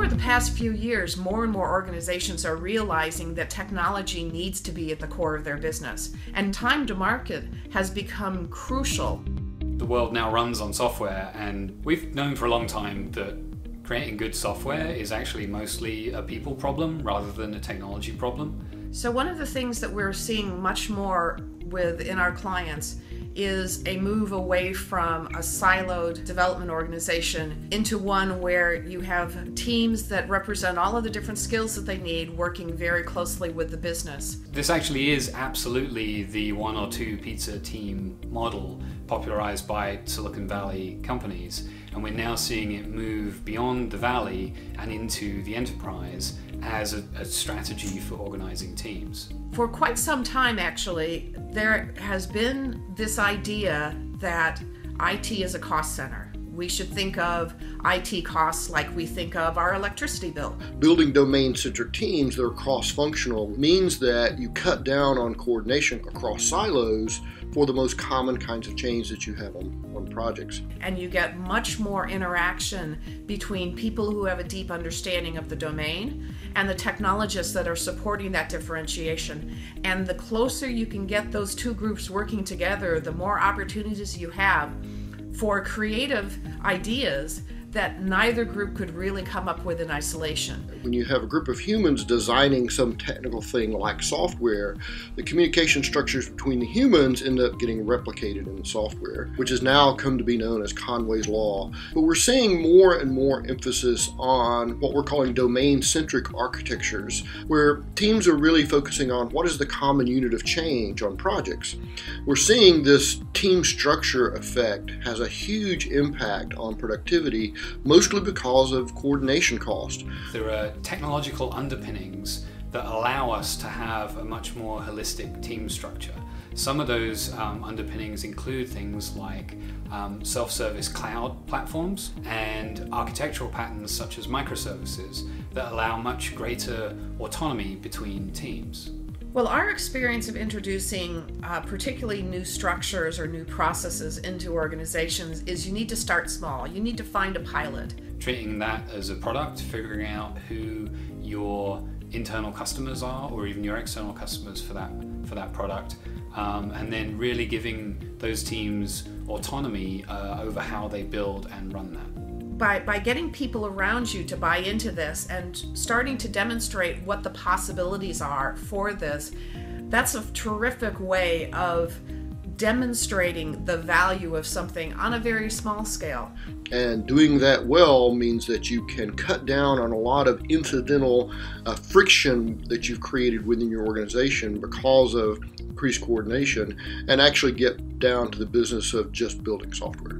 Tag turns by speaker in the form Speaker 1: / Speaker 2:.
Speaker 1: over the past few years, more and more organizations are realizing that technology needs to be at the core of their business, and time to market has become crucial.
Speaker 2: The world now runs on software, and we've known for a long time that creating good software is actually mostly a people problem rather than a technology problem.
Speaker 1: So one of the things that we're seeing much more within our clients is a move away from a siloed development organization into one where you have teams that represent all of the different skills that they need, working very closely with the business.
Speaker 2: This actually is absolutely the one or two pizza team model popularized by Silicon Valley companies, and we're now seeing it move beyond the valley and into the enterprise as a strategy for organizing teams.
Speaker 1: For quite some time, actually, there has been this idea that IT is a cost center. We should think of IT costs like we think of our electricity bill.
Speaker 3: Building domain-centric teams that are cross-functional means that you cut down on coordination across silos for the most common kinds of change that you have on projects.
Speaker 1: And you get much more interaction between people who have a deep understanding of the domain and the technologists that are supporting that differentiation. And the closer you can get those two groups working together, the more opportunities you have for creative ideas that neither group could really come up with in isolation.
Speaker 3: When you have a group of humans designing some technical thing like software, the communication structures between the humans end up getting replicated in the software, which has now come to be known as Conway's Law. But we're seeing more and more emphasis on what we're calling domain-centric architectures, where teams are really focusing on what is the common unit of change on projects. We're seeing this team structure effect has a huge impact on productivity, mostly because of coordination cost.
Speaker 2: There are technological underpinnings that allow us to have a much more holistic team structure. Some of those underpinnings include things like self-service cloud platforms and architectural patterns such as microservices that allow much greater autonomy between teams.
Speaker 1: Well, our experience of introducing particularly new structures or new processes into organizations is you need to start small. You need to find a pilot.
Speaker 2: Treating that as a product, figuring out who your internal customers are or even your external customers for that product, and then really giving those teams autonomy over how they build and run that.
Speaker 1: By getting people around you to buy into this and starting to demonstrate what the possibilities are for this, that's a terrific way of demonstrating the value of something on a very small scale.
Speaker 3: And doing that well means that you can cut down on a lot of incidental friction that you've created within your organization because of increased coordination, and actually get down to the business of just building software.